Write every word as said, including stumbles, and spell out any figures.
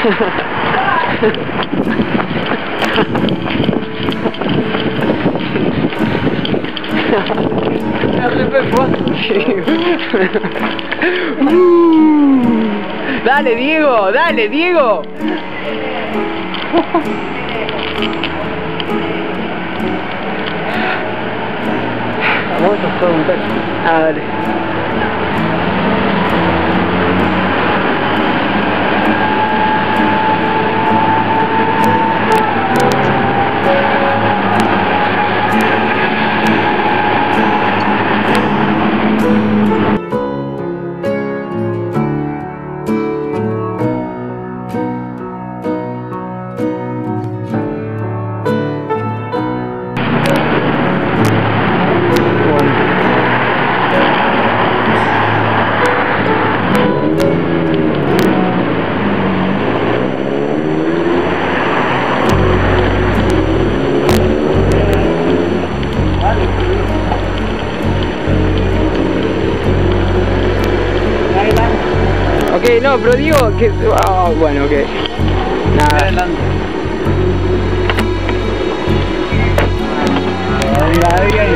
Dale, Diego, dale, Diego. Vamos a hacer un texto. Ah, dale. Ok, no, pero digo que... Oh, bueno, ok. Nada. Adelante. Venga, venga.